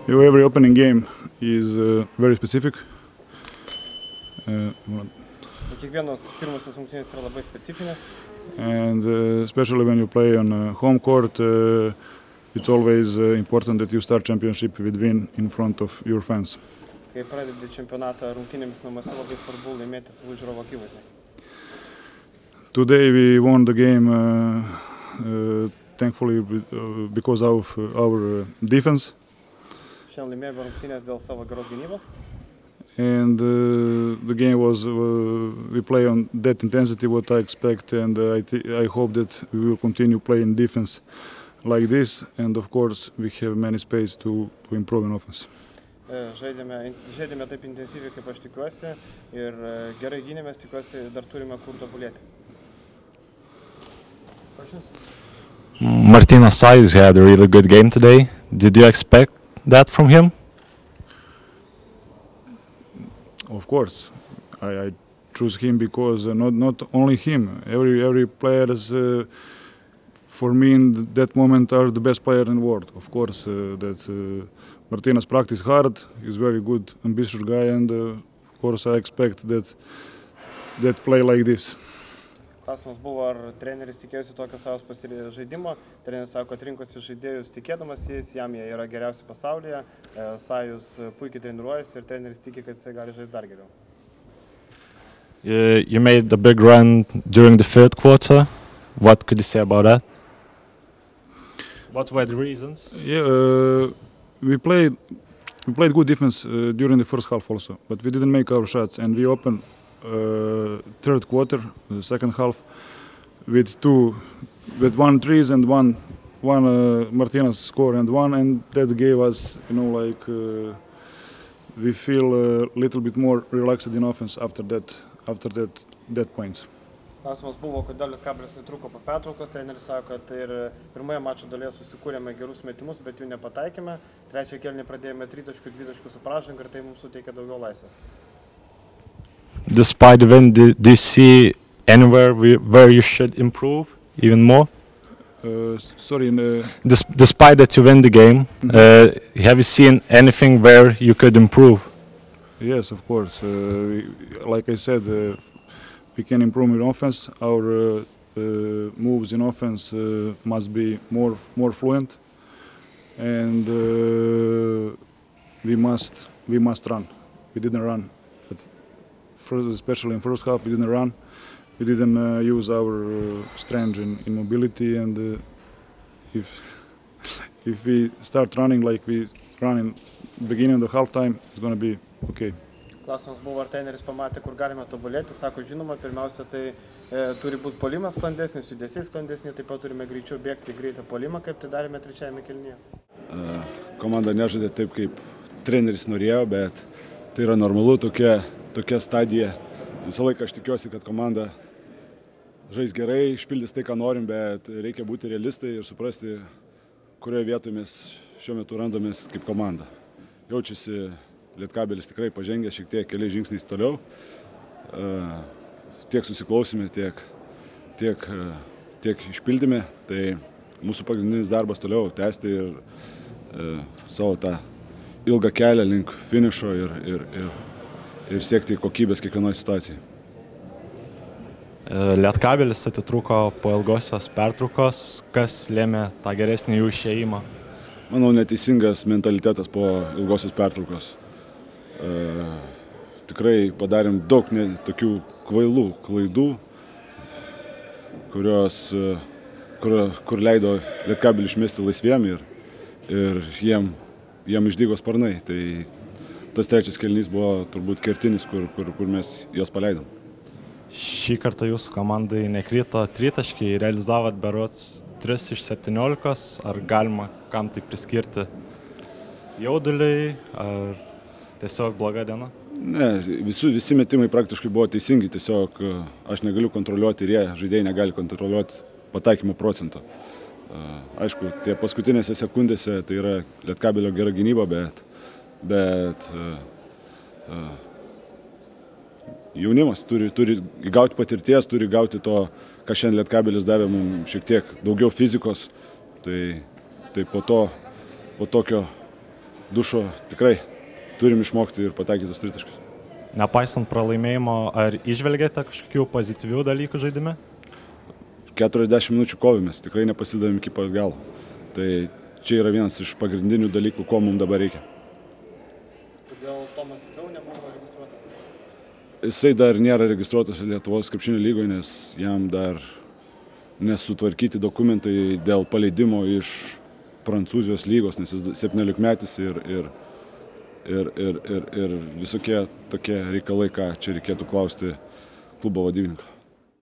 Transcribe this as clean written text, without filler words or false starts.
Every opening game is very specific. Kiekvienos pirmosios rungtynės yra labai specifinės. And especially when you play on home court, it's always important that you start championship with win in front of your fans. Kai pradedi čempionatą rungtynėmis namuose, labai svarbu laimėti savo žiūrovų akivaizdoje. Today we won the game thankfully because of our defense. Šiandien laimėjome rungtynės dėl savo geros gynybos. And the game was we play on that intensity what I expect, and I hope that we will continue playing defense like this, and of course we have many space to improve in offense. Žaidėme taip intensyviai, kaip aš tikiuosi, ir gerai gynėmės, tikiuosi dar turime kur tobulėti. Martynas Sajus had a really good game today. Did you expect that from him? Of course, I choose him because not only him. Every players for me in that moment are the best player in the world. Of course, Martynas practice hard. He's very good, ambitious guy, and of course I expect that play like this. Klausimas buvo, ar treneris tikėjosi tokio savo žaidimo. Treneris sako, kad rinkosi žaidėjus tikėdamas jais, jam jie yra geriausi pasaulyje. Sajus puikiai treniruojasi ir treneris tiki, kad jisai gali žaisti dar geriau. You made a big run during the third quarter. What could you say about that? What were the reasons? Yeah, we played good defense during the first half also, but we didn't make our shots, and we opened third quarter, the second half, with one threes and one Martynas score and that gave us, we feel a little bit more relaxed in offense after that points. Klausimas buvo, kodėl Lietkabelis įtrūko po pertraukos. Treneris sako, kad ir pirmoje mačo dalyje susikūrėme gerus metimus, bet jų nepataikėme. Trečią kėlinį pradėjome 3 taškų su pražanga ir tai mums suteikė daugiau laisvės. Despite the win, do you see anywhere where you should improve even more? Despite that you win the game, have you seen anything where you could improve? Yes, of course. Like I said, we can improve in offense. Our moves in offense must be more fluent, and we must run. We didn't run. Especially in first half, we didn't run. We didn't use our strength in mobility, and if we start running like we run in the beginning of the halftime, it's going to be okay. Klausimas buvo, ar treneris pamatė, kur galime tobulėti. Sako, žinoma, pirmiausia, tai turi būti puolimas sklandesnis, judesiai sklandesni, taip pat turime greičiau bėgti greitą puolimą, kaip tai darėme trečiajame kėlinyje. Komanda nežaidė taip, kaip treneris norėjo, bet tai yra normalu, tokia stadija. Visą laiką aš tikiuosi, kad komanda žais gerai, išpildys tai, ką norim, bet reikia būti realistai ir suprasti, kurioje vietoje mes šiuo metu randamės kaip komanda. Jaučiasi Lietkabelis tikrai pažengė šiek tiek keliais žingsniais toliau. Tiek susiklausime, tiek išpildėme. Tai mūsų pagrindinis darbas toliau tęsti ir savo tą ilgą kelią link finišo ir siekti kokybės kiekvienoje situacijoje. Lietkabelis atitrūko po ilgosios pertraukos. Kas lėmė tą geresnį jų išėjimą? Manau, neteisingas mentalitetas po ilgosios pertraukos. Tikrai padarėm daug tokių kvailų klaidų, kur leido Lietkabelį išmesti laisviem ir jiem išdygo sparnai. Tai tas trečias kėlinys buvo turbūt kertinis, kur mes juos paleidom. Šį kartą jūsų komandai nekrito tritaškiai, realizavot berods 3 iš 17, ar galima kam tai priskirti jauduliai, ar tiesiog bloga diena? Ne, visi metimai praktiškai buvo teisingi, tiesiog aš negaliu kontroliuoti ir žaidėjai negali kontroliuoti pataikymo procento. Aišku, tie paskutinėse sekundėse tai yra Lietkabelio gera gynyba, bet jaunimas turi gauti patirties, turi gauti to, ką šiandien Lietkabelis davė mums šiek tiek daugiau fizikos. Tai po tokio dušo tikrai turim išmokti ir pataikyti tos tritaškius. Nepaisant pralaimėjimo, ar išvelgėte kažkokių pozityvių dalykų žaidime? 40 minučių kovėmės, tikrai nepasidavėm iki pat galo. Tai čia yra vienas iš pagrindinių dalykų, ko mums dabar reikia. Kodėl Tomas Tikriau nebuvo registruotas? Jisai dar nėra registruotas Lietuvos krepšinio lygoje, nes jam dar nesutvarkyti dokumentai dėl paleidimo iš Prancūzijos lygos, nes jis 17-metis ir visokie tokie reikalai, ką čia reikėtų klausti klubo vadybininką.